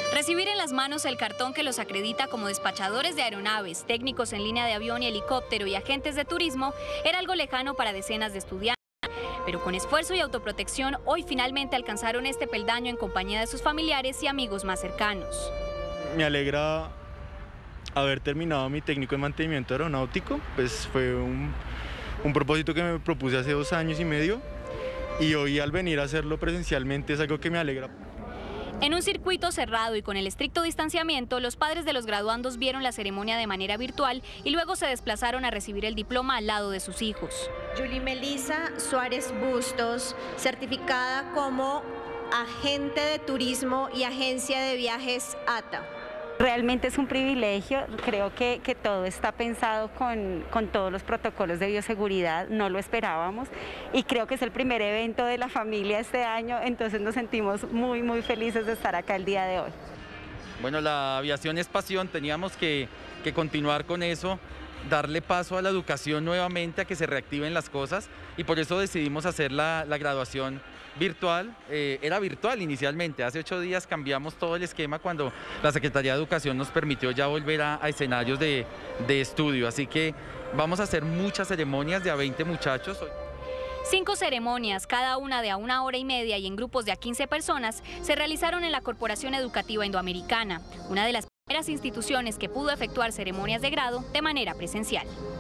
Recibir en las manos el cartón que los acredita como despachadores de aeronaves, técnicos en línea de avión y helicóptero y agentes de turismo era algo lejano para decenas de estudiantes. Pero con esfuerzo y autoprotección, hoy finalmente alcanzaron este peldaño en compañía de sus familiares y amigos más cercanos. Me alegra haber terminado mi técnico en mantenimiento aeronáutico, pues fue un propósito que me propuse hace 2 años y medio y hoy al venir a hacerlo presencialmente es algo que me alegra. En un circuito cerrado y con el estricto distanciamiento, los padres de los graduandos vieron la ceremonia de manera virtual y luego se desplazaron a recibir el diploma al lado de sus hijos. Julie Melisa Suárez Bustos, certificada como agente de turismo y agencia de viajes ATA. Realmente es un privilegio, creo que todo está pensado con todos los protocolos de bioseguridad, no lo esperábamos y creo que es el primer evento de la familia este año, entonces nos sentimos muy felices de estar acá el día de hoy. Bueno, la aviación es pasión, teníamos que continuar con eso, darle paso a la educación nuevamente, a que se reactiven las cosas y por eso decidimos hacer la graduación virtual. Era virtual inicialmente, hace 8 días cambiamos todo el esquema cuando la Secretaría de Educación nos permitió ya volver a escenarios de estudio, así que vamos a hacer muchas ceremonias de a 20 muchachos. 5 ceremonias, cada una de a 1 hora y media y en grupos de a 15 personas, se realizaron en la Corporación Educativa Indoamericana, una de las primeras instituciones que pudo efectuar ceremonias de grado de manera presencial.